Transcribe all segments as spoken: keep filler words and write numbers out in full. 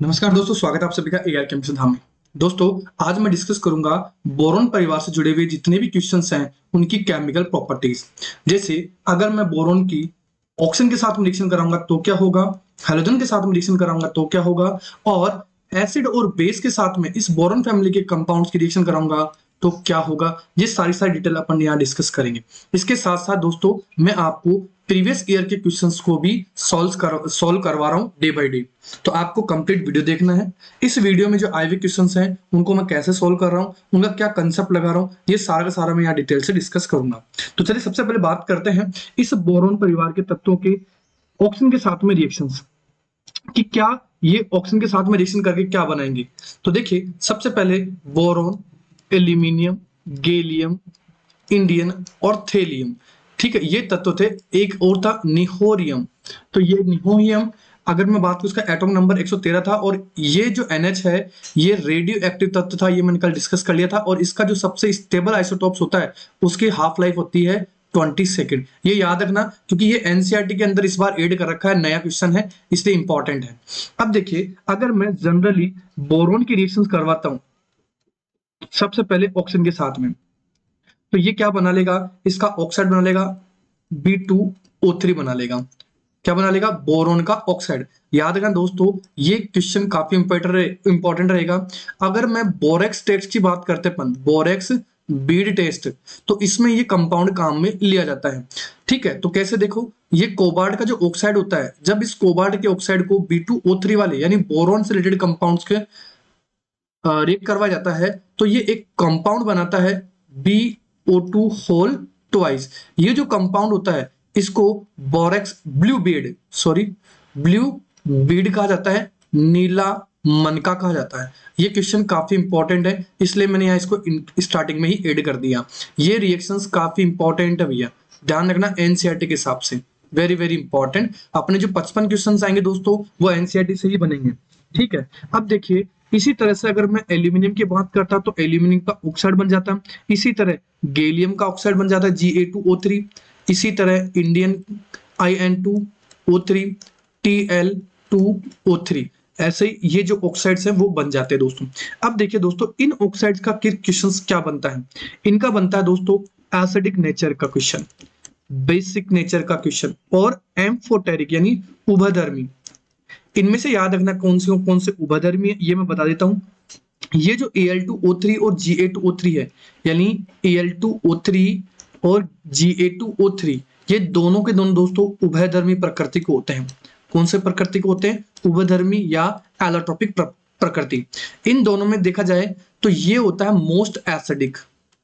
नमस्कार दोस्तों, स्वागत है आप सभी का एआर केमिस्ट्री धाम में। दोस्तों, आज मैं डिस्कस करूंगा बोरोन परिवार से जुड़े हुए जितने भी क्वेश्चंस हैं उनकी केमिकल प्रॉपर्टीज। जैसे अगर मैं बोरोन की ऑक्सीजन के साथ में रिएक्शन कराऊंगा तो क्या होगा, हाइड्रोजन के साथ में रिएक्शन कराऊंगा तो क्या होगा, और एसिड और बेस के साथ में इस बोरोन फैमिली के कंपाउंड्स की रिएक्शन कराऊंगा तो क्या होगा। ये सारी सारी डिटेल अपन यहाँ डिस्कस करेंगे। इसके साथ साथ दोस्तों मैं आपको प्रीवियस ईयर के क्वेश्चंस को भी सॉल्व कर सॉल्व करवा रहा हूँ डे बाय डे। तो आपको कंप्लीट वीडियो देखना है। इस वीडियो में जो आए हुए क्वेश्चंस हैं उनको मैं कैसे सॉल्व कर रहा हूँ, उनका क्या कंसेप्ट लगा रहा हूँ, ये सारा का सारा मैं यहाँ डिटेल से डिस्कस करूंगा। तो चलिए सबसे पहले बात करते हैं इस बोरोन परिवार के तत्वों के ऑक्सीजन के साथ में रिएक्शंस कि क्या ये ऑक्सीजन के साथ में रिएक्शन करके क्या बनाएंगे। तो देखिए सबसे पहले बोरोन, एल्यूमिनियम, गैलियम, इंडियम और थेलियम, ठीक है, ये तत्व थे। एक और था निहोरियम। तो ये निहोरियम, अगर मैं बात करूं इसका एटॉमिक नंबर एक सौ तेरह था, और ये जो एन एच है ये रेडियो एक्टिव तत्व था, ये मैंने कल डिस्कस कर लिया था। और इसका जो सबसे स्टेबल आइसोटॉप्स होता है उसकी हाफ लाइफ होती है ट्वेंटी सेकेंड। ये याद रखना क्योंकि ये एनसीईआरटी के अंदर इस बार ऐड कर रखा है, नया क्वेश्चन है इसलिए इंपॉर्टेंट है। अब देखिए अगर मैं जनरली बोरोन की रिएक्शंस करवाता हूं सबसे पहले ऑक्सीजन के साथ में, तो ये क्या बना लेगा, इसका ऑक्साइड बना लेगा, बी टू ओ थ्री बना लेगा। क्या बना लेगा, बोरोन का ऑक्साइड। याद रखना दोस्तों ये क्वेश्चन काफी इंपॉर्टेंट रहेगा। अगर मैं बोरेक्स टेस्ट की बात करते अपन, बोरेक्स बीड टेस्ट, तो इसमें ये कंपाउंड काम में लिया जाता है। ठीक है, तो कैसे देखो, ये कोबाल्ट का जो ऑक्साइड होता है, जब इस कोबाल्ट के ऑक्साइड को बी टू ओ थ्री वाले यानी बोरोन से रिलेटेड कंपाउंड्स के रिएक्ट करवाया जाता है तो ये एक कंपाउंड बनाता है B O two whole twice. ये जो कंपाउंड होता है इसको borax blue bead sorry blue bead कहा जाता है, नीला मनका कहा जाता है। ये क्वेश्चन काफी इंपॉर्टेंट है इसलिए मैंने यहाँ इसको स्टार्टिंग में ही ऐड कर दिया। ये रिएक्शंस काफी इंपॉर्टेंट है भैया, ध्यान रखना एनसीईआरटी के हिसाब से, वेरी वेरी इंपॉर्टेंट। अपने जो पचपन क्वेश्चन आएंगे दोस्तों वो एनसीईआरटी से ही बनेंगे। ठीक है, अब देखिए इसी तरह से अगर मैं एल्यूमिनियम की बात करता तो एल्यूमिनियम का ऑक्साइड बन जाता, इसी तरह गैलियम का ऑक्साइड बन जाता है जी ए टू ओ थ्री, इसी तरह Indian I N two O three, T L two O three, ऐसे ही ये जो ऑक्साइड्स हैं वो बन जाते हैं दोस्तों। अब देखिए दोस्तों इन ऑक्साइड्स का क्वेश्चन क्या बनता है, इनका बनता है दोस्तों एसिडिक नेचर का क्वेश्चन, बेसिक नेचर का क्वेश्चन और एम्फोटेरिक यानी उभयधर्मी। इनमें से याद रखना कौन से कौन से उभयधर्मी है ये मैं बता देता हूं। ये जो A L two O three और G A two O three है, यानी A L two O three और G A two O three, ये दोनों के दोनों दोस्तों उभयधर्मी प्रकृति को होते हैं। कौन से प्रकृति को होते हैं, उभयधर्मी या एलोट्रोपिक प्रकृति। इन दोनों में देखा जाए तो ये होता है मोस्ट एसिडिक,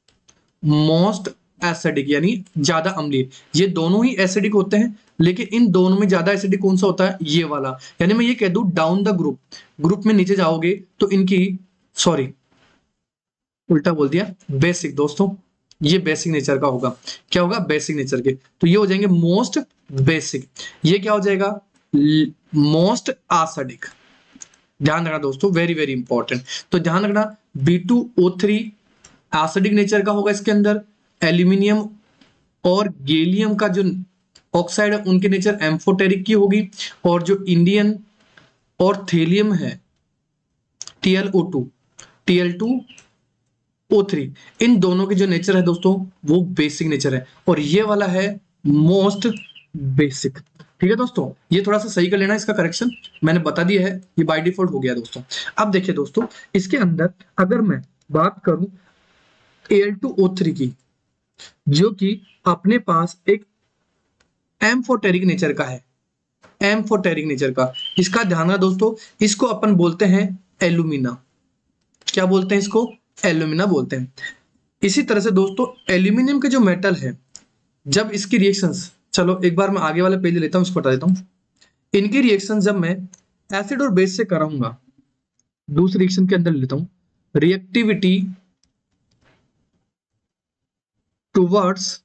मोस्ट एसिडिक यानी ज्यादा अम्लीय। ये दोनों ही एसिडिक होते हैं लेकिन इन दोनों में ज्यादा एसिडिक कौन सा होता है, ये वाला। यानी मैं ये कह दूं डाउन द ग्रुप, ग्रुप में नीचे जाओगे तो इनकी सॉरी उल्टा बोल दिया, बेसिक दोस्तों, ये बेसिक नेचर का होगा। क्या होगा, बेसिक नेचर के, तो ये हो जाएंगे मोस्ट बेसिक। ये क्या हो जाएगा, मोस्ट एसिडिक। ध्यान रखना दोस्तों, वेरी वेरी इंपॉर्टेंट। तो ध्यान रखना B two O three acidic nature का होगा इसके अंदर, एल्यूमिनियम और गैलियम का जो ऑक्साइड है उनके नेचर एम्फोटेरिक की होगी, और जो इंडियन और थेलियम है T L O two, T L two O three, इन दोनों के जो नेचर है दोस्तों वो बेसिक नेचर है, और ये वाला है मोस्ट बेसिक। ठीक है दोस्तों, ये थोड़ा सा सही कर लेना, इसका करेक्शन मैंने बता दिया है, ये बाय डिफॉल्ट हो गया दोस्तों। अब देखिए दोस्तों इसके अंदर अगर मैं बात करूं A L two O three की, जो कि अपने पास एक एम्फोटेरिक नेचर का है, एम्फोटेरिक नेचर का, इसका ध्यान रखना दोस्तों, इसको अपन बोलते हैं एल्यूमिना। क्या बोलते हैं इसको, एल्यूमिना बोलते हैं। इसी तरह से दोस्तों एल्यूमिनियम के जो मेटल है, जब इसकी रिएक्शंस, चलो एक बार मैं आगे वाले पेज लेता हूं, इसको बता देता हूं। इनकी रिएक्शन जब मैं एसिड और बेस से कराऊंगा, दूसरी रिएक्शन के अंदर लेता हूं, reactivity towards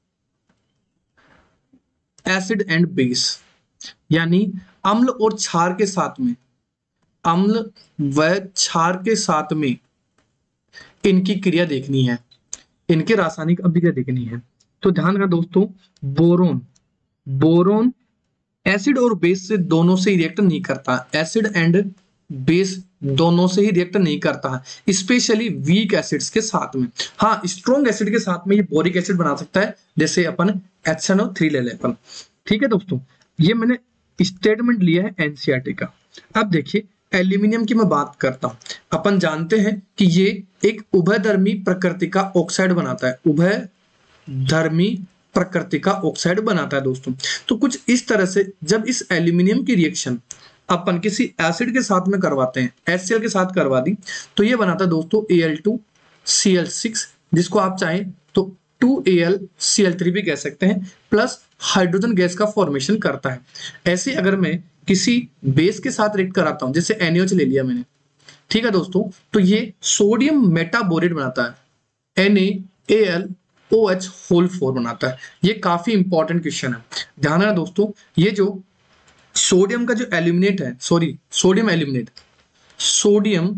acid and base, यानी अम्ल और क्षार के साथ में, अम्ल व क्षार के साथ में इनकी क्रिया देखनी है, इनके रासायनिक अभिक्रिया देखनी है। तो ध्यान रखना दोस्तों, बोरोन बोरोन एसिड और बेस से दोनों से रिएक्ट नहीं करता, एसिड एंड बेस दोनों से ही रिएक्ट नहीं करता है, स्पेशली वीक एसिड्स के साथ में। हाँ, स्ट्रॉन्ग एसिड के साथ में ये बोरिक एसिड बना सकता है, जैसे अपन एच एन ओ थ्री ले लें अपन। ठीक है दोस्तों, ये मैंने स्टेटमेंट लिया है एनसीईआरटी का। अब देखिए एल्यूमिनियम की मैं बात करता हूं। अपन जानते हैं कि ये एक उभयधर्मी प्रकृति का ऑक्साइड बनाता है, उभयधर्मी प्रकृति का ऑक्साइड बनाता है दोस्तों। तो कुछ इस तरह से जब इस एल्यूमिनियम की रिएक्शन अपन किसी एसिड के साथ में करवाते हैं, एचसीएल के साथ करवा दी, तो ये बनाता है दोस्तों A L two C L six, जिसको आप चाहें तो two A L C L three भी कह सकते हैं, प्लस हाइड्रोजन गैस का फॉर्मेशन करता है। ऐसे अगर मैं किसी बेस के साथ रिएक्ट कराता हूं, जैसे एन ए एच ले लिया मैंने, ठीक है दोस्तों, तो ये सोडियम मेटाबोरेट बनाता है, N A L O H whole four बनाता है। ये काफी इंपॉर्टेंट क्वेश्चन है, ध्यान रखना दोस्तों। ये जो सोडियम का जो एल्यूमिनेट है, sorry sodium aluminate, sodium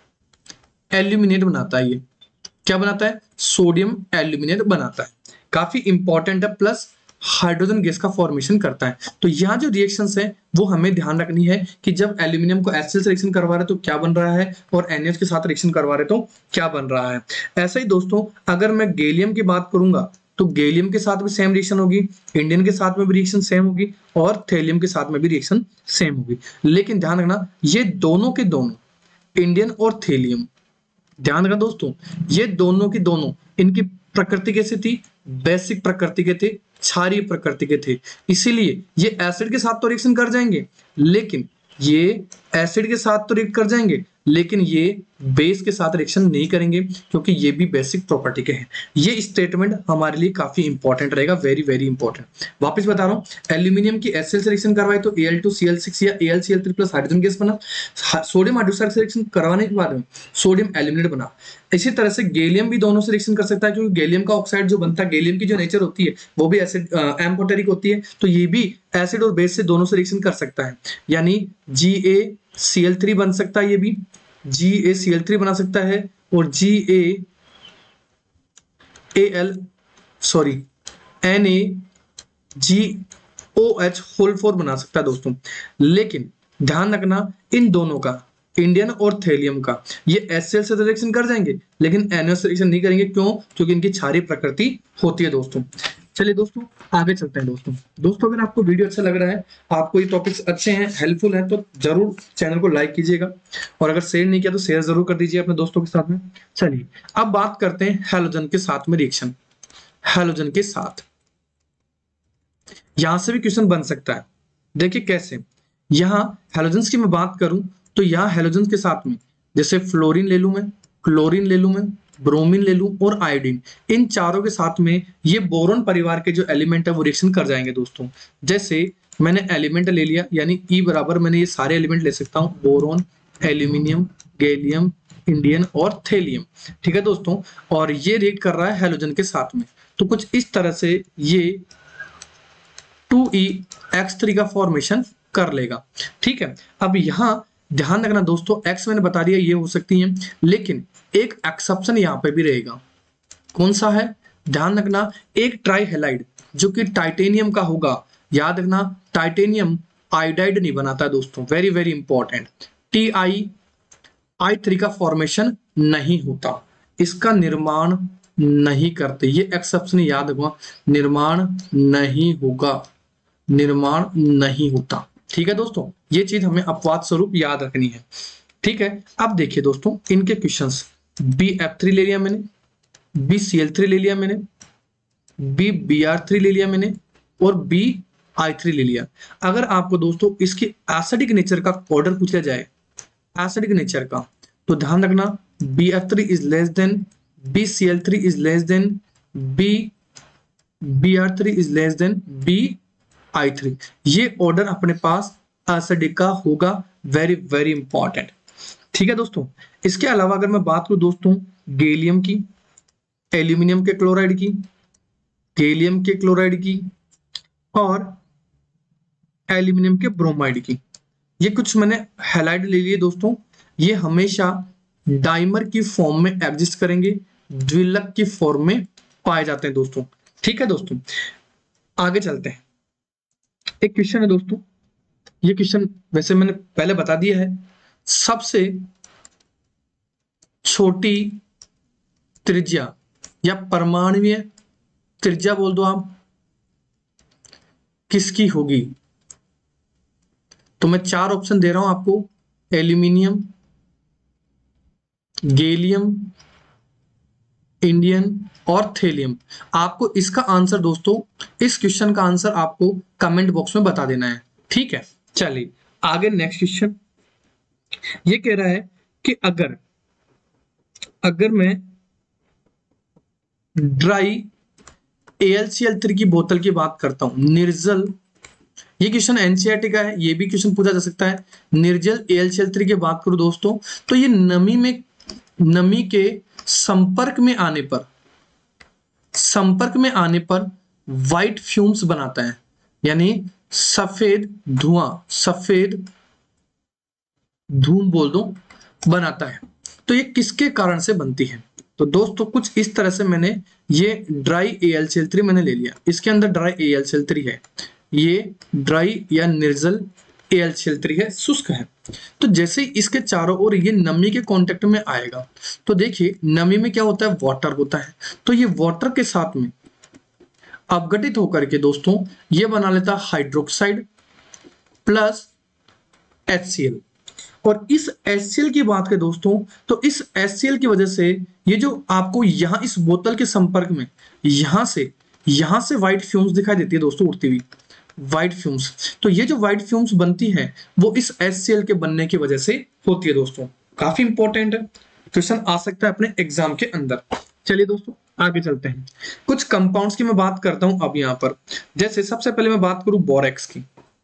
aluminate बनाता है। ये क्या बनाता है? सोडियम एल्यूमिनेट बनाता है, काफी इंपॉर्टेंट है, प्लस हाइड्रोजन गैस का फॉर्मेशन करता है। तो यहाँ जो रिएक्शंस है वो हमें ध्यान रखनी है कि जब एल्यूमिनियम को एचसीएल से रिएक्शन करवा रहे तो क्या बन रहा है, और एनएच के साथ रिएक्शन करवा रहे तो क्या बन रहा है। ऐसा ही दोस्तों अगर मैं गैलियम की बात करूंगा तो गैलियम के साथ भी सेम रिएक्शन होगी, इंडियन के साथ में भी रिएक्शन सेम होगी, और थेलियम के साथ में भी रिएक्शन सेम होगी। लेकिन ध्यान रखना ये दोनों के दोनों, इंडियन और थेलियम, ध्यान रखना दोस्तों, ये दोनों की दोनों इनकी प्रकृति कैसी थी? बेसिक प्रकृति के थे, क्षारीय प्रकृति के थे। इसीलिए ये एसिड के साथ तो रिएक्शन कर जाएंगे, लेकिन ये एसिड के साथ तो रिएक्ट कर जाएंगे, लेकिन ये बेस के साथ रिएक्शन नहीं करेंगे, क्योंकि ये भी बेसिक प्रॉपर्टी के हैं। ये स्टेटमेंट हमारे लिए काफी इंपॉर्टेंट रहेगा, वेरी वेरी इंपॉर्टेंट। वापस बता रहा हूँ, एल्यूमिनियम की एचसीएल से रिएक्शन करवाए तो A L two C L six या A L C L three plus hydrogen gas बना। सोडियम हाइड्रोक्साइड से रिएक्शन करवाने के बाद में सोडियम एल्यूमिनेट बना। इसी तरह से गैलियम भी दोनों से रिएक्शन कर सकता है, क्योंकि गैलियम का ऑक्साइड जो बनता है, गैलियम की जो नेचर होती है वो भी एसिड एम्फोटेरिक होती है, तो ये भी एसिड और बेस से दोनों से रिएक्शन कर सकता है, यानी जी ए सी एल थ्री बन सकता है, ये भी जी ए सी एल थ्री बना सकता है, और G A A L sorry N A G O H whole four बना सकता है दोस्तों। लेकिन ध्यान रखना इन दोनों का, इंडियन और थेलियम का, ये एचसीएल से रिएक्शन कर जाएंगे, लेकिन एनओ से रिएक्शन नहीं करेंगे। क्यों? क्योंकि इनकी क्षारीय प्रकृति होती है दोस्तों। चलिए दोस्तों आगे चलते हैं दोस्तों। दोस्तों अगर आपको वीडियो अच्छा लग रहा है, आपको ये टॉपिक्स अच्छे हैं, हेल्पफुल हैं, तो जरूर चैनल को लाइक कीजिएगा, और अगर शेयर नहीं किया तो शेयर जरूर कर दीजिए अपने दोस्तों के साथ में। चलिए अब बात करते हैं हैलोजन के साथ में रिएक्शन। हैलोजन के साथ यहां से भी क्वेश्चन बन सकता है, देखिए कैसे। यहाँ हैलोजन्स की मैं बात करूं तो यहाँ हैलोजन्स के साथ में जैसे फ्लोरीन ले लूं मैं, क्लोरीन ले लूं मैं, ब्रोमीन ले लूं और आयोडीन, इन चारों के साथ में ये बोरोन परिवार के जो एलिमेंट है वो रिएक्शन कर जाएंगे दोस्तों। जैसे मैंने एलिमेंट ले लिया, यानी ई बराबर मैंने ये सारे एलिमेंट ले सकता हूँ, बोरोन, एल्यूमिनियम, गैलियम, इंडियन और थेलियम, ठीक है दोस्तों, और ये रिएक्ट कर रहा है हैलोजन के साथ में। तो कुछ इस तरह से ये टू ई एक्स थ्री का फॉर्मेशन कर लेगा, ठीक है। अब यहाँ ध्यान रखना दोस्तों, एक्स मैंने बता दिया ये हो सकती है, लेकिन एक एक्सेप्शन यहाँ पे भी रहेगा। कौन सा है? ध्यान रखना, एक ट्राई हैलाइड जो कि टाइटेनियम का होगा, याद रखना टाइटेनियम आयोडाइड नहीं बनाता है दोस्तों, very very important. T I I three का फॉर्मेशन नहीं होता, इसका निर्माण नहीं करते, ये एक्सेप्शन याद रखना, निर्माण नहीं होगा, निर्माण नहीं होता, ठीक है दोस्तों। ये चीज हमें अपवाद स्वरूप याद रखनी है, ठीक है। अब देखिए दोस्तों इनके क्वेश्चंस, बी एफ थ्री ले लिया मैंने, बी सी एल थ्री ले लिया मैंने, बी बी आर थ्री ले लिया मैंने, और बी आई थ्री ले लिया। अगर आपको दोस्तों इसकी एसिडिक नेचर का ऑर्डर पूछा जाए, एसिडिक नेचर का, तो ध्यान रखना B F three is less than, B C L three is less than, B B R three is less than B I three. ये ऑर्डर अपने पास एसिडिक का होगा, वेरी वेरी इंपॉर्टेंट, ठीक है दोस्तों। इसके अलावा अगर मैं बात करूं दोस्तों गैलियम की, एल्यूमिनियम के क्लोराइड की, गैलियम के क्लोराइड की, और एल्यूमिनियम के ब्रोमाइड की, ये कुछ मैंने हैलाइड ले लिए दोस्तों। ये हमेशा डाइमर की फॉर्म में एग्जिस्ट करेंगे, द्विलक की फॉर्म में पाए जाते हैं दोस्तों, ठीक है दोस्तों। आगे चलते हैं, एक क्वेश्चन है दोस्तों, ये क्वेश्चन वैसे मैंने पहले बता दिया है, सबसे छोटी त्रिज्या या परमाणुीय त्रिज्या बोल दो आप, किसकी होगी? तो मैं चार ऑप्शन दे रहा हूं आपको, एल्यूमिनियम, गैलियम, इंडियन और थेलियम। आपको इसका आंसर दोस्तों, इस क्वेश्चन का आंसर आपको कमेंट बॉक्स में बता देना है, ठीक है। चलिए आगे नेक्स्ट क्वेश्चन ये कह रहा है कि अगर अगर मैं dry A L C L three की बोतल की बात करता हूं, निर्जल, ये क्वेश्चन एनसीईआरटी का है, ये भी क्वेश्चन पूछा जा सकता है। निर्जल A L C L three की बात करूं दोस्तों, तो ये नमी में नमी के संपर्क में आने पर संपर्क में आने पर व्हाइट फ्यूम्स बनाता है, यानी सफेद धुआं, सफेद धूम बोल दो, बनाता है। तो ये किसके कारण से बनती है? तो दोस्तों कुछ इस तरह से मैंने ये dry A L C L three मैंने ले लिया, इसके अंदर dry A L C L three है, ये ड्राई या निर्जल A L C L three है, शुष्क है। तो जैसे इसके चारों ओर ये नमी के कांटेक्ट में आएगा, तो देखिए नमी में क्या होता है, वाटर होता है। तो ये वाटर के साथ में अपघटित होकर के दोस्तों ये बना लेता है hydroxide plus H C L. और इस एच सी एल की बात करें दोस्तों, तो इस एच सी एल की वजह से ये जो आपको यहां इस बोतल के संपर्क में यहां से यहां से व्हाइट फ्यूम्स दिखाई देती है दोस्तों, उड़ती हुई व्हाइट फ्यूम्स। तो ये जो व्हाइट फ्यूम्स बनती है वो इस एच सी एल के बनने की वजह से होती है दोस्तों। काफी इंपॉर्टेंट क्वेश्चन आ सकता है अपने एग्जाम के अंदर। चलिए दोस्तों आगे चलते हैं, कुछ कंपाउंड्स की मैं बात करता हूं अब यहां पर। जैसे सबसे पहले मैं बात करूं बोरेक्स की,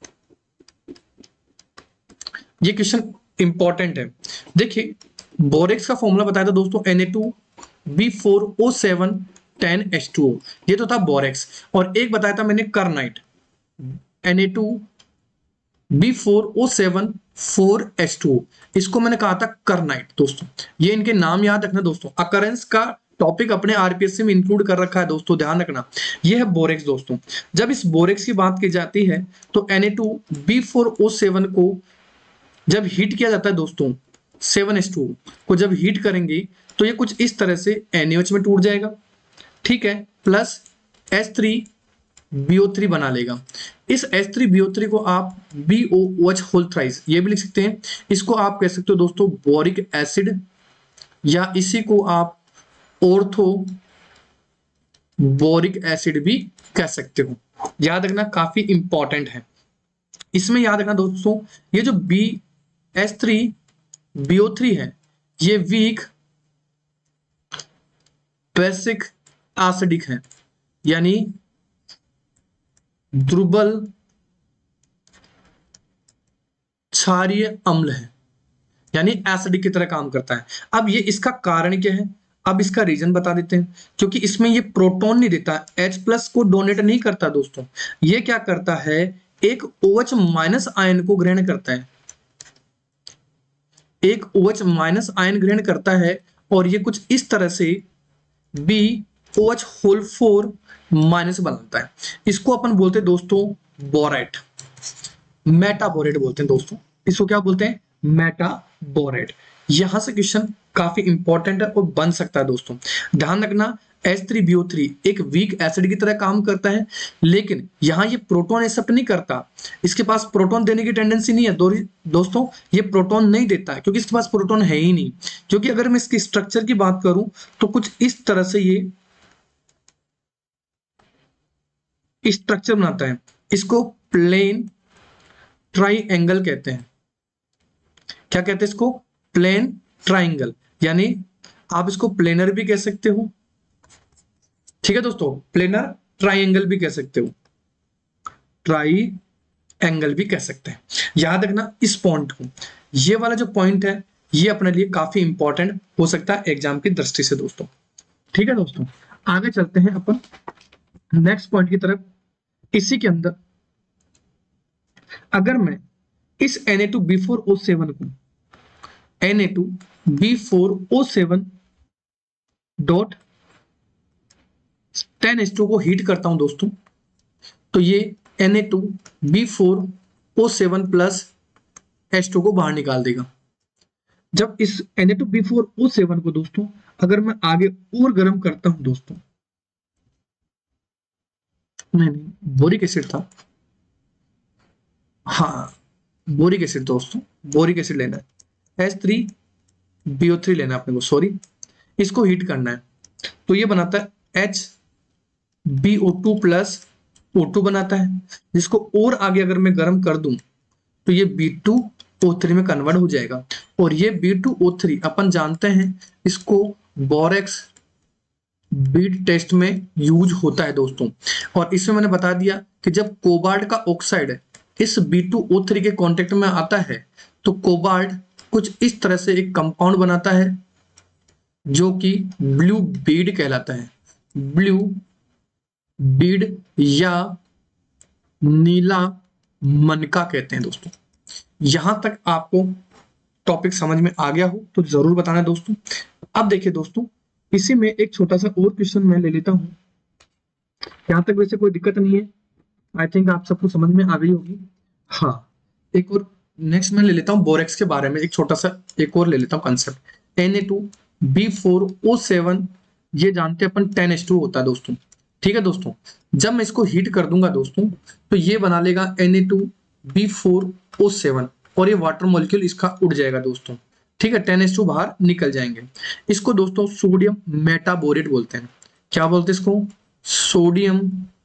ये क्वेश्चन इंपॉर्टेंट है। देखिए बोरेक्स का फॉर्मूला बताया था दोस्तों, N A two B four O seven ten H two O, ये तो था बोरेक्स। और एक बताया था मैंने kernite, N A two B four O seven four H two O, इसको मैंने कहा था करनाइट दोस्तों। ये इनके नाम याद रखना दोस्तों, अकरेंस का टॉपिक अपने आरपीएससी में इंक्लूड कर रखा है दोस्तों, ध्यान रखना। ये है बोरेक्स दोस्तों। जब इस बोरेक्स की बात की जाती है तो N A two B four O seven को जब हीट किया जाता है दोस्तों, सेवन एच टू ओ को जब हीट करेंगे तो ये कुछ इस तरह से एन ए ओ एच में टूट जाएगा, ठीक है, plus H three B O three बना लेगा। इस H three B O three को आप B O O H whole thrice ये भी लिख सकते हैं। इसको आप कह सकते हो दोस्तों बोरिक एसिड, या इसी को आप ऑर्थो बोरिक एसिड भी कह सकते हो। याद रखना काफी इंपॉर्टेंट है। इसमें याद रखना दोस्तों, ये जो B H three B O three है ये वीक बेसिक एसिडिक है, यानी दुर्बल क्षारीय अम्ल है, यानी एसिडिक की तरह काम करता है। अब ये इसका कारण क्या है, अब इसका रीजन बता देते हैं। क्योंकि इसमें ये प्रोटॉन नहीं देता, H प्लस को डोनेट नहीं करता दोस्तों, ये क्या करता है, एक OH माइनस आयन को ग्रहण करता है, एक OH माइनस आयन ग्रहण करता है, और ये कुछ इस तरह से B O H whole four minus बनाता है। इसको अपन बोलते हैं दोस्तों बोरेट, मेटाबोरेट बोलते हैं दोस्तों, इसको क्या बोलते हैं, मेटाबोरेट। यहां से क्वेश्चन काफी इंपॉर्टेंट है और बन सकता है दोस्तों। ध्यान रखना H three B O three एक वीक एसिड की तरह काम करता है, लेकिन यहां ये प्रोटॉन एक्सेप्ट नहीं करता, इसके पास प्रोटॉन देने की टेंडेंसी नहीं है दो, दोस्तों ये प्रोटॉन नहीं देता है क्योंकि इसके पास प्रोटॉन है ही नहीं। क्योंकि अगर मैं इसकी स्ट्रक्चर की बात करूं तो कुछ इस तरह से ये स्ट्रक्चर बनाता है, इसको प्लेन ट्राइएंगल कहते हैं। क्या कहते हैं इसको, प्लेन ट्राइंगल, यानी आप इसको प्लेनर भी कह सकते हो, ठीक है दोस्तों, प्लेनर ट्राइएंगल भी कह सकते हो, ट्राइएंगल भी कह सकते हैं। याद रखना इस पॉइंट को, ये वाला जो पॉइंट है ये अपने लिए काफी इंपॉर्टेंट हो सकता है एग्जाम की दृष्टि से दोस्तों, ठीक है दोस्तों। आगे चलते हैं अपन नेक्स्ट पॉइंट की तरफ। इसी के अंदर अगर मैं इस N A two B four O seven को N A two B four O seven dot ten H two को हीट करता हूं दोस्तों, तो ये N A two B four O seven plus H two को बाहर निकाल देगा। जब इस N A two B four O seven को दोस्तों अगर मैं आगे और गर्म करता हूं दोस्तों, नहीं नहीं बोरिक एसिड था, हाँ बोरिक एसिड दोस्तों, बोरिक एसिड लेना है, H three B O three लेना है अपने को, सॉरी, इसको हीट करना है तो ये बनाता है H B O two plus O two बनाता है, जिसको और आगे अगर मैं गर्म कर दूं तो ये बी टू ओ थ्री में कन्वर्ट हो जाएगा। और ये बी टू ओ थ्री अपन जानते हैं इसको बोरेक्स बीड टेस्ट में यूज होता है दोस्तों। और इसमें मैंने बता दिया कि जब कोबाल्ट का ऑक्साइड इस बी टू ओ थ्री के कांटेक्ट में आता है तो कोबाल्ट कुछ इस तरह से एक कंपाउंड बनाता है जो कि ब्लू बीड कहलाता है, ब्लू बीड या नीला मनका कहते हैं दोस्तों। यहां तक आपको टॉपिक समझ में आ गया हो तो जरूर बताना दोस्तों। अब देखिए दोस्तों, इसी में एक छोटा सा और क्वेश्चन मैं ले लेता हूं, यहां तक वैसे कोई दिक्कत नहीं है, आई थिंक आप सबको समझ में आ गई होगी। हाँ एक और नेक्स्ट मैं ले लेता हूं बोरेक्स के बारे में, एक छोटा सा एक और ले लेता हूं concept, N A two B four O seven, ये जानते हैं अपन टेन एच टू होता है दोस्तों, ठीक है दोस्तों। जब मैं इसको हीट कर दूंगा दोस्तों तो ये बना लेगा N A two B four O seven और ये वाटर मॉलिक्यूल इसका उड़ जाएगा दोस्तों, ठीक है, टेन एच टू बाहर निकल जाएंगे। इसको दोस्तों सोडियम मेटाबोरेट बोलते हैं, क्या बोलते हैं इसको, सोडियम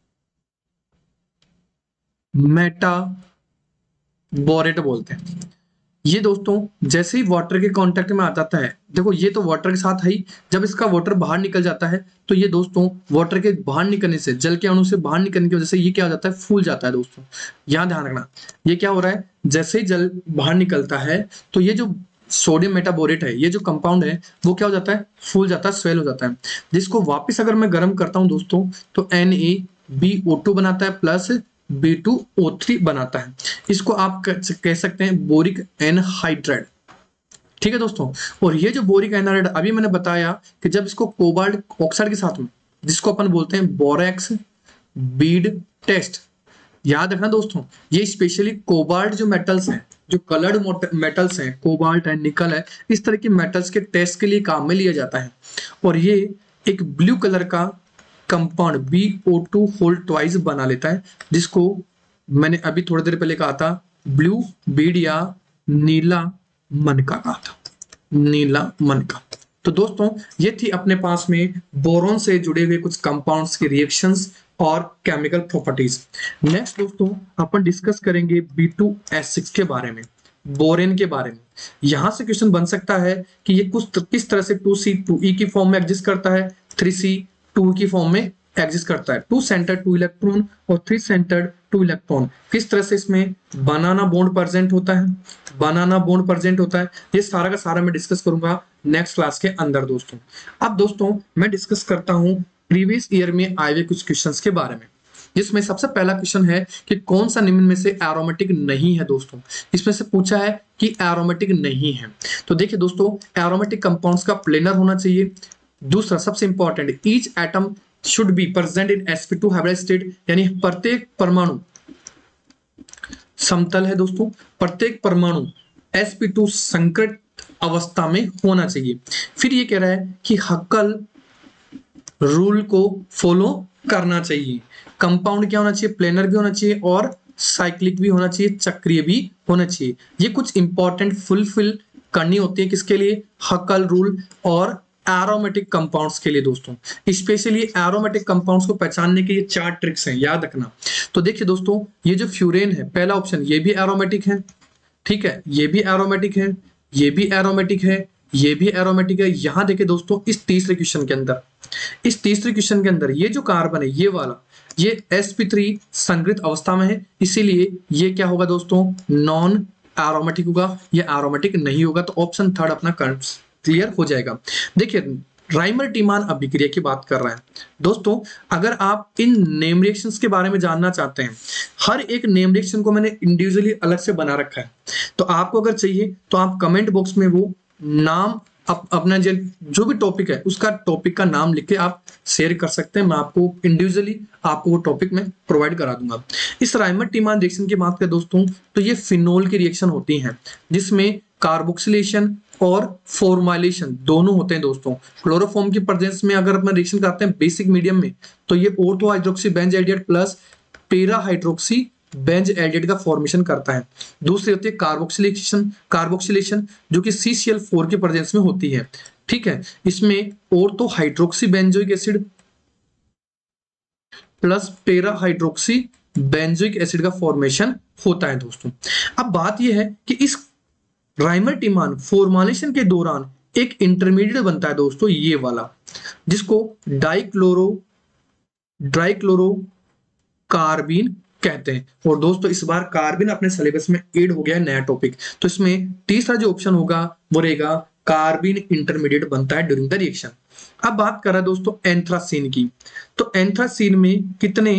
मेटाबोरेट बोलते हैं। ये दोस्तों जैसे ही वाटर के कांटेक्ट में आ जाता है, देखो ये तो वाटर के साथ है ही, जब इसका वाटर बाहर निकल जाता है तो ये दोस्तों वाटर के बाहर निकलने से, जल के अणु से बाहर निकलने की वजह से ये क्या हो जाता है, फूल जाता है दोस्तों। यहां ध्यान रखना, ये क्या हो रहा है, जैसे ही जल बाहर निकलता है तो ये जो सोडियम मेटाबोरेट है, ये जो कंपाउंड है वो क्या हो जाता है, फूल जाता है, स्वेल हो जाता है, जिसको वापिस अगर मैं गर्म करता हूं दोस्तों तो N A B O two बनाता है plus B two O three बनाता है। इसको आप कह सकते हैं बोरिक एनहाइड्राइड, ठीक है दोस्तों। और ये जो बोरिक एनहाइड्राइड अभी मैंने बताया कि जब इसको कोबाल्ट ऑक्साइड के साथ में, जिसको अपन बोलते हैं बोरेक्स बीड टेस्ट, याद रखना दोस्तों, ये स्पेशली कोबाल्ट जो मेटल्स हैं, जो कलर्ड मेटल्स हैं, कोबाल्ट है, निकल है, इस तरह के मेटल्स के टेस्ट के लिए काम में लिया जाता है। और ये एक ब्लू कलर का compound B O two whole twice बना लेता है, जिसको मैंने अभी थोड़ी देर पहले कहा था ब्लू बीड या नीला मनका कहा था, नीला मनका। तो दोस्तों ये थी अपने पास में बोरॉन से जुड़े हुए कुछ कंपाउंड्स के रिएक्शंस और केमिकल प्रॉपर्टीज। नेक्स्ट दोस्तों अपन डिस्कस करेंगे बी टू एस सिक्स के बारे में, बोरेन के बारे में। यहां से क्वेश्चन बन सकता है कि ये कुछ किस तरह से टू सी टू ई की फॉर्म में एग्जिस्ट करता है, थ्री सी टू की फॉर्म में एग्जिस्ट करता है, टू सेंटर टू इलेक्ट्रॉन और थ्री सेंटर टू इलेक्ट्रॉन, किस तरह से इसमें बनाना बॉन्ड प्रेजेंट होता है, बनाना बॉन्ड प्रेजेंट होता है, ये सारा का सारा मैं डिस्कस करूंगा नेक्स्ट क्लास के अंदर दोस्तों। अब दोस्तों मैं डिस्कस करता हूं प्रीवियस ईयर में आए हुए कुछ क्वेश्चंस के बारे में, जिसमें सबसे पहला क्वेश्चन है कि कौन सा निम्न में से एरोमेटिक नहीं है दोस्तों। इसमें से पूछा है कि एरोमेटिक नहीं है, तो देखिए दोस्तों एरोमेटिक कंपाउंड्स का प्लेनर होना चाहिए। दूसरा सबसे important, each atom should be present in S P two hybrid state, यानी प्रत्येक परमाणु समतल है दोस्तों, प्रत्येक परमाणु एस पी टू संकृत अवस्था में होना चाहिए। फिर ये कह रहा है कि हक्कल रूल को फॉलो करना चाहिए, कंपाउंड क्या होना चाहिए, प्लेनर भी होना चाहिए और साइक्लिक भी होना चाहिए, चक्रीय भी होना चाहिए। ये कुछ इंपॉर्टेंट फुलफिल करनी होती है किसके लिए, हक्कल रूल और एरोमेटिक कंपाउंड्स के लिए दोस्तों। स्पेशली एरोमेटिक कंपाउंड्स को पहचानने के ये चार ट्रिक्स हैं, याद रखना। तो देखिए दोस्तों ये जो फ्यूरेन है, पहला ऑप्शन, ये भी एरोमेटिक है, ठीक है, ये भी एरोमेटिक है, ये भी एरोमेटिक है, ये भी एरोमेटिक है। यहां देखिए दोस्तों इस तीसरे क्वेश्चन के अंदर, इस तीसरे क्वेश्चन के अंदर ये जो कार्बन है, ये वाला, ये एस पी थ्री संगृत अवस्था में है, इसीलिए ये क्या होगा दोस्तों, नॉन एरोमेटिक होगा, ये एरोमेटिक नहीं होगा। तो ऑप्शन थर्ड अपना क्लियर हो जाएगा। देखिए राइमर टीमान अभिक्रिया की बात कर रहे हैं दोस्तों। अगर आप इन नेम रिएक्शंस के बारे में जानना चाहते हैं, हर एक नेम रिएक्शन को मैंने इंडिविजुअली अलग से बना रखा है, तो आपको अगर चाहिए तो आप कमेंट बॉक्स में वो नाम अप, अपना जो जो भी टॉपिक है उसका टॉपिक का नाम लिख के आप शेयर कर सकते हैं, मैं आपको इंडिविजुअली आपको वो टॉपिक में प्रोवाइड करा दूंगा। इस राइमर टीमान रिएक्शन की बात करें दोस्तों तो ये फिनोल की रिएक्शन होती है, जिसमें कार्बोक्सिलेशन और फॉर्माइलेशन दोनों होते हैं दोस्तों। क्लोरोफॉर्म की प्रेजेंस में अगर अपन रिएक्शन करते हैं बेसिक मीडियम में तो ये ortho hydroxy benzaldehyde plus para hydroxy benzaldehyde का फॉर्मेशन करता है। दूसरी होती है कार्बोक्सिलेशन कार्बोक्सिलेशन जो कि सी सी एल फोर के प्रेजेंस में होती है। ठीक है, इसमें ortho hydroxy benzoic acid plus para hydroxy benzoic acid का फॉर्मेशन होता है दोस्तों। अब बात यह है कि इस राइमरटिमान फॉर्मेशन के दौरान एक इंटरमीडिएट बनता है दोस्तों, ये वाला, जिसको डाइक्लोरो डाइक्लोरो कार्बिन कहते हैं। और दोस्तों इस बार कार्बिन अपने सिलेबस में ऐड हो गया है, नया टॉपिक। तो इसमें तीसरा जो ऑप्शन होगा वो रहेगा कार्बिन इंटरमीडिएट बनता है ड्यूरिंग द रिएक्शन। अब बात कर रहा है दोस्तों एंथ्रासीन की, तो एंथ्रासीन में कितने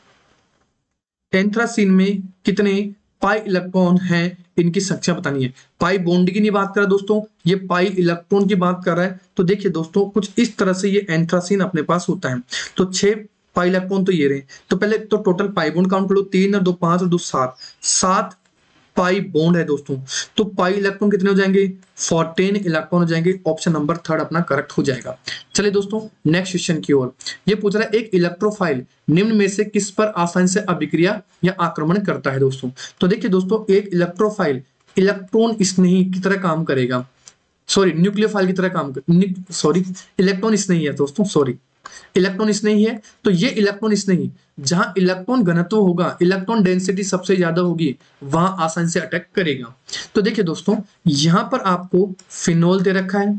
एंथ्रासीन में कितने पाई इलेक्ट्रॉन हैं, इनकी संख्या बतानी है। पाई बॉन्ड की नहीं बात कर रहा दोस्तों, ये पाई इलेक्ट्रॉन की बात कर रहा है। तो देखिए दोस्तों कुछ इस तरह से ये एंथ्रासीन अपने पास होता है। तो छह पाई इलेक्ट्रॉन तो ये रहे, तो पहले तो टोटल पाई बॉन्ड काउंट करो, तीन और दो पांच और दो सात, सात पाई बॉन्ड है दोस्तों। तो पाई इलेक्ट्रॉन कितने हो जाएंगे, फोर्टीन इलेक्ट्रॉन हो जाएंगे। ऑप्शन नंबर थर्ड अपना करेक्ट हो जाएगा। चलिए दोस्तों नेक्स्ट क्वेश्चन की ओर। ये पूछ रहा है एक इलेक्ट्रोफाइल निम्न में से किस पर आसानी से अभिक्रिया या आक्रमण करता है दोस्तों। तो देखिए दोस्तों एक इलेक्ट्रोफाइल इलेक्ट्रॉन स्नेही की तरह काम करेगा, सॉरी न्यूक्लियोफाइल की तरह काम कर सॉरी इलेक्ट्रॉन स्नेही है दोस्तों, सॉरी इलेक्ट्रॉन स्नेही है। तो ये इलेक्ट्रॉन स्नेही जहां इलेक्ट्रॉन घनत्व होगा, इलेक्ट्रॉन डेंसिटी सबसे ज्यादा होगी, वहां आसानी से अटैक करेगा। तो देखिए दोस्तों यहां पर आपको फिनोल दे रखा है,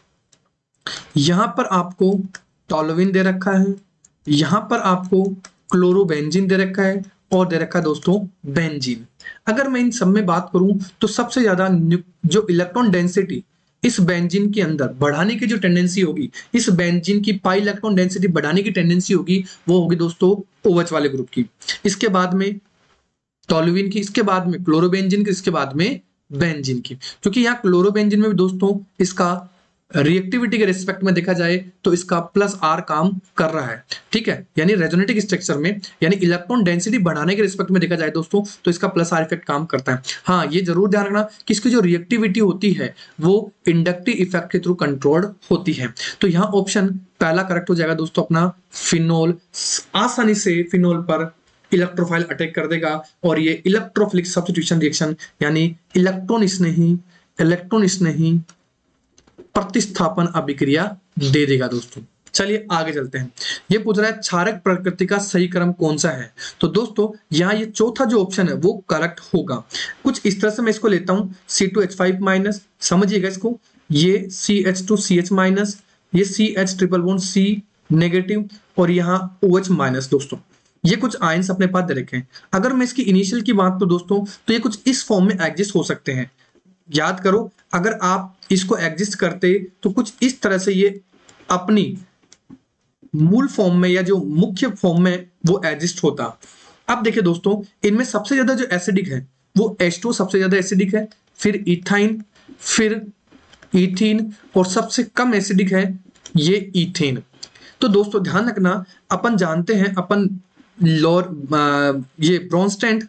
यहां पर आपको टोलुइन दे रखा है, यहां पर आपको क्लोरोबेंजीन दे रखा है और दे रखा है दोस्तों बेंजीन। अगर मैं इन सब में बात करूं तो सबसे ज्यादा जो इलेक्ट्रॉन डेंसिटी इस बेंजीन के अंदर बढ़ाने की जो टेंडेंसी होगी, इस बेंजीन की पाई इलेक्ट्रॉन डेंसिटी बढ़ाने की टेंडेंसी होगी, वो होगी दोस्तों ओएच वाले ग्रुप की, इसके बाद में टोलुइन की, इसके बाद में क्लोरोबेंजीन की, इसके बाद में बेंजीन की। क्योंकि यहाँ क्लोरोबेंजीन में भी दोस्तों इसका रिएक्टिविटी के रिस्पेक्ट में देखा जाए तो इसका प्लस आर काम कर रहा है। ठीक है, यानी रेजोनेटिक स्ट्रक्चर में यानी इलेक्ट्रॉन डेंसिटी बढ़ाने के रिस्पेक्ट में देखा जाए दोस्तों तो इसका प्लस आर इफेक्ट काम करता है। हाँ ये जरूर ध्यान रखना कि इसकी जो रिएक्टिविटी होती है वो इंडक्टिव इफेक्ट के थ्रू कंट्रोल्ड होती है। तो यहाँ ऑप्शन पहला करेक्ट हो जाएगा दोस्तों अपना, फिनोल आसानी से फिनोल पर इलेक्ट्रोफाइल अटैक कर देगा और ये इलेक्ट्रोफिलिक सब्स्टिट्यूशन रिएक्शन यानी इलेक्ट्रॉन स्नेही इलेक्ट्रॉन स्नेही प्रतिस्थापन अभिक्रिया दे देगा दोस्तों। चलिए आगे चलते हैं। ये पूछ रहा है क्षारक प्रकृति का सही क्रम कौन सा है। तो दोस्तों यहाँ ये चौथा जो ऑप्शन है वो करेक्ट होगा। कुछ इस तरह से मैं इसको लेता हूं, C two H five minus, समझिएगा इसको, ये C H two C H minus, ये C H triple bond C negative और यहाँ ओ एच माइनस। दोस्तों ये कुछ आयंस अपने पास दे रखे हैं। अगर मैं इसकी इनिशियल की बात करूं दोस्तों तो ये कुछ इस फॉर्म में एग्जिस्ट हो सकते हैं। याद करो अगर आप इसको एग्जिस्ट करते तो कुछ इस तरह से ये अपनी मूल फॉर्म में या जो मुख्य फॉर्म में वो एग्जिस्ट होता। अब देखिए दोस्तों इनमें सबसे ज्यादा जो एसिडिक है वो एच टू सबसे ज्यादा एसिडिक है, फिर इथाइन, फिर इथीन और सबसे कम एसिडिक है ये इथेन। तो दोस्तों ध्यान रखना, अपन जानते हैं अपन लोर ये ब्रोंस्टेंट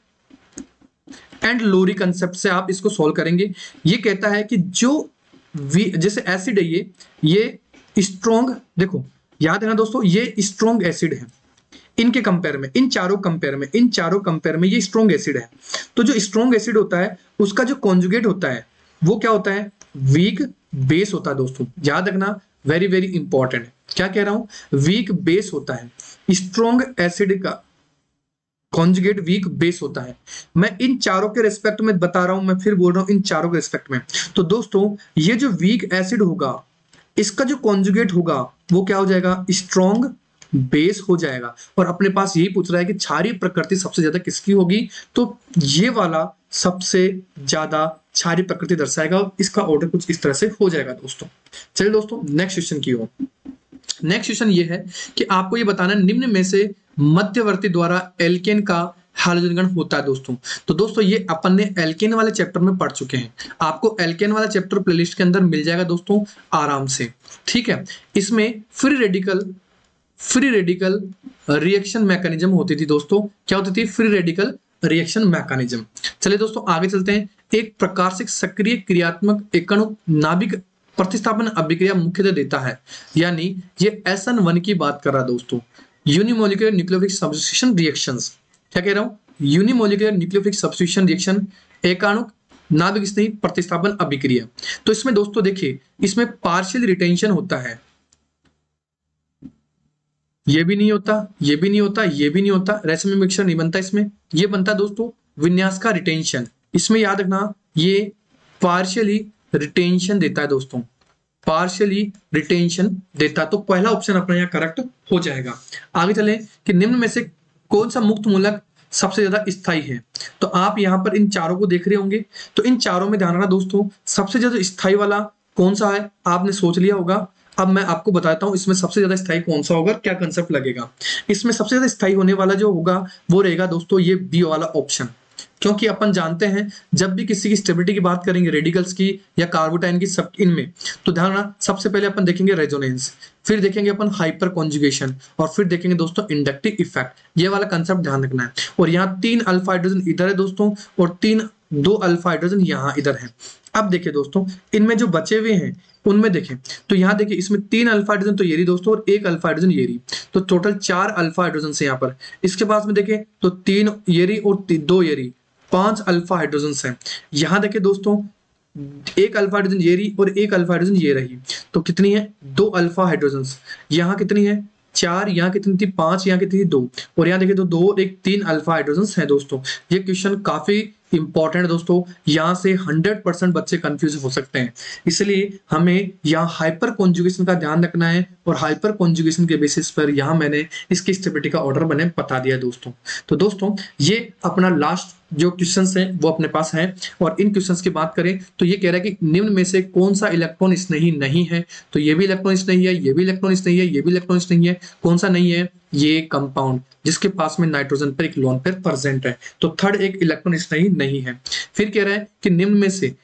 एंड लोरी कंसेप्ट से आप इसको सॉल्व करेंगे। ये कहता है कि जो जैसे एसिड है ये ये स्ट्रॉन्ग, देखो याद है ना दोस्तों ये स्ट्रॉन्ग एसिड है इनके कंपेयर में, इन चारों कंपेयर में इन चारों कंपेयर में ये स्ट्रॉन्ग एसिड है। तो जो स्ट्रॉन्ग एसिड होता है उसका जो कॉन्जुगेट होता है वो क्या होता है, वीक बेस होता है। दोस्तों याद रखना, वेरी वेरी इंपॉर्टेंट है, क्या कह रहा हूं, वीक बेस होता है। स्ट्रॉन्ग एसिड का कॉन्जुगेट वीक बेस होता है। मैं इन चारों के रिस्पेक्ट में बता रहा हूं, मैं फिर बोल रहा हूं इन चारों के रिस्पेक्ट में। तो दोस्तों ये जो वीक एसिड होगा इसका जो कॉन्जुगेट होगा वो क्या हो जाएगा, स्ट्रॉन्ग बेस हो जाएगा। और अपने पास यही पूछ रहा है कि क्षारीय प्रकृति सबसे ज्यादा किसकी होगी, तो ये वाला सबसे ज्यादा क्षारीय प्रकृति दर्शाएगा। इसका ऑर्डर कुछ इस तरह से हो जाएगा दोस्तों। चलिए दोस्तों नेक्स्ट क्वेश्चन की ओर। नेक्स्ट क्वेश्चन ये है कि आपको ये बताना निम्न में से मध्यवर्ती द्वारा एल्केन का हाइड्रोजन गण होता है दोस्तों। तो दोस्तों ये अपन ने एल्केन वाले चैप्टर में पढ़ चुके हैं, आपको एल्केन वाला चैप्टर प्लेलिस्ट के अंदर मिल जाएगा दोस्तों आराम से। ठीक है, इसमें free radical free radical reaction mechanism होती थी दोस्तों। क्या होती थी, फ्री रेडिकल रिएक्शन मैकेनिज्म। चलिए दोस्तों आगे चलते हैं। एक प्रकार से सक्रिय क्रियात्मक एकाणु नाभिक प्रतिस्थापन अभिक्रिया मुख्यतः देता है। यानी ये एस एन वन की बात कर रहा है दोस्तों, यूनिमोलिकुलर न्यूक्लियोफिलिक सब्स्टिट्यूशन रिएक्शंस। क्या कह रहा हूं? यूनिमोलिकुलर न्यूक्लियोफिलिक सब्स्टिट्यूशन रिएक्शन, एकाणु नाभिक स्नेही प्रतिस्थापन अभिक्रिया। तो इसमें दोस्तों देखिए, इसमें पार्शियल रिटेंशन होता है, ये भी नहीं होता, ये भी नहीं होता, ये भी नहीं होता, रेसिमी मिक्सचर नहीं बनता इसमें। ये बनता दोस्तों विन्यास का रिटेंशन। इसमें याद रखना ये पार्शियली रिटेंशन देता है दोस्तों, पार्शियली रिटेंशन देता। तो पहला ऑप्शन अपना यहाँ करेक्ट हो जाएगा। आगे चले कि निम्न में से कौन सा मुक्त मूलक सबसे ज्यादा स्थायी है। तो आप यहाँ पर इन चारों को देख रहे होंगे, तो इन चारों में ध्यान रखना दोस्तों, सबसे ज्यादा स्थायी वाला कौन सा है आपने सोच लिया होगा। अब मैं आपको बताता हूं इसमें सबसे ज्यादा स्थायी कौन सा होगा, क्या कंसेप्ट लगेगा। इसमें सबसे ज्यादा स्थायी होने वाला जो होगा वो रहेगा दोस्तों ये बी वाला ऑप्शन, क्योंकि अपन जानते हैं जब भी किसी की स्टेबिलिटी की बात करेंगे रेडिकल्स की या कार्बोटाइन की, सब इनमें तो ध्यान रखना सबसे पहले अपन देखेंगे रेजोनेंस, फिर देखेंगे अपन हाइपर कॉन्जुगेशन और फिर देखेंगे दोस्तों इंडक्टिव इफेक्ट। ये वाला कंसेप्ट ध्यान रखना है। और यहाँ तीन अल्फा हाइड्रोजन इधर है दोस्तों और तीन दो अल्फा हाइड्रोजन यहाँ इधर है। अब देखिए दोस्तों इनमें जो बचे हुए हैं उनमें देखें तो यहाँ देखिए इसमें तीन अल्फा हाइड्रोजन तो ये रही दोस्तों और एक अल्फा हाइड्रोजन ये रही, तो टोटल चार अल्फा हाइड्रोजन से यहाँ पर। इसके पास में देखें तो तीन ये रही और दो ये रही, पांच अल्फा हाइड्रोजन हैं। यहाँ देखें दोस्तों एक अल्फा हाइड्रोजन ये रही और एक अल्फा हाइड्रोजन ये रही, तो कितनी है दो अल्फा हाइड्रोजन। यहाँ कितनी है चार, यहाँ कितनी थी पांच, यहाँ कितनी थी दो, और यहाँ देखिए तो दो और एक तीन अल्फा हाइड्रोजन है दोस्तों। ये क्वेश्चन काफी इंपॉर्टेंट है दोस्तों, यहाँ से हंड्रेड परसेंट बच्चे कंफ्यूज हो सकते हैं, इसलिए हमें यहाँ हाइपर कॉन्जुगेशन का ध्यान रखना है। और हाइपर कॉन्जुगेशन के बेसिस पर यहाँ मैंने इसकी स्टेबिलिटी का ऑर्डर मैंने बता दिया दोस्तों। तो दोस्तों ये अपना लास्ट जो क्वेश्चंस हैं वो अपने पास हैं, और इन क्वेश्चंस की बात करें तो ये कह रहा है कि निम्न में से कौन सा इलेक्ट्रॉन स्नेही नहीं है। तो ये भी इलेक्ट्रॉन स्नेही है, ये भी इलेक्ट्रॉन स्नेही है, ये भी इलेक्ट्रॉन स्नेही है। कौन सा नहीं है? ये कंपाउंड जिसके पास में नाइट्रोजन पर एक लोन पेयर प्रेजेंट है, तो थर्ड एक इलेक्ट्रॉन स्नेही नहीं है। फिर कह रहा है कि निम्न में से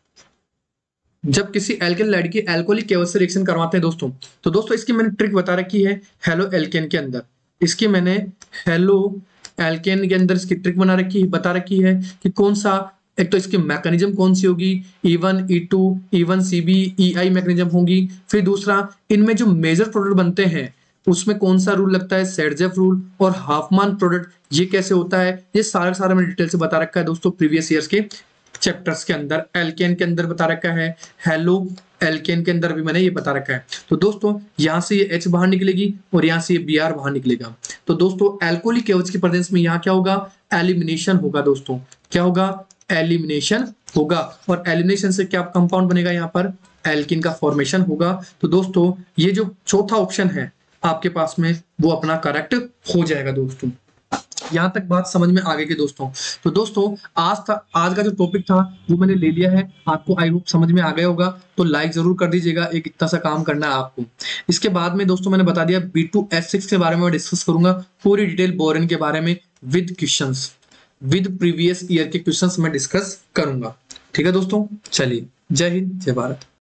जब किसी एल्केन लाइड की एल्कोहलिक केवल से रिएक्शन करवाते हैं दोस्तों, तो दोस्तों इसकी मैंने ट्रिक बता रखी है हेलो एल्केन के अंदर। इसकी मैंने हेलो एल्केन के अंदर इसकी ट्रिक बना रखी है, बता रखी है कि कौन सा, एक तो इसकी मैकेनिज्म कौन सी होगी, E one, E two, E one C B, E I mechanism होगी। फिर दूसरा इनमें जो मेजर प्रोडक्ट बनते हैं उसमें कौन सा रूल लगता है, सेडजेफ रूल। और हाफमान प्रोडक्ट ये कैसे होता है, ये सारा सारा मैंने डिटेल से बता रखा है दोस्तों प्रीवियस ईयर्स के चैप्टर्स के अंदर। एल्केन के अंदर बता रखा है, हेलो एल्केन के अंदर भी मैंने ये बता रखा है। तो दोस्तों यहाँ से ये H बाहर निकलेगी और यहाँ से ये बी आर बाहर निकलेगा। तो दोस्तों एल्कोहलिक केवच की प्रेजेंस में यहाँ क्या होगा, एलिमिनेशन होगा दोस्तों। क्या होगा? एलिमिनेशन होगा। और एलिमिनेशन से क्या कंपाउंड बनेगा, यहाँ पर एल्किन का फॉर्मेशन होगा। तो दोस्तों ये जो चौथा ऑप्शन है आपके पास में वो अपना करेक्ट हो जाएगा दोस्तों। यहां तक बात समझ में आ गई कि दोस्तों, तो दोस्तों आज था आज का जो टॉपिक था वो मैंने ले लिया है, आपको आई होप समझ में आ गया होगा। तो लाइक जरूर कर दीजिएगा, एक इतना सा काम करना है आपको। इसके बाद में दोस्तों मैंने बता दिया बी टू एस सिक्स के बारे में मैं डिस्कस करूंगा, पूरी डिटेल बोरेन के बारे में with questions, with previous year के क्वेश्चंस मैं डिस्कस करूंगा। ठीक है दोस्तों, चलिए जय हिंद जय भारत।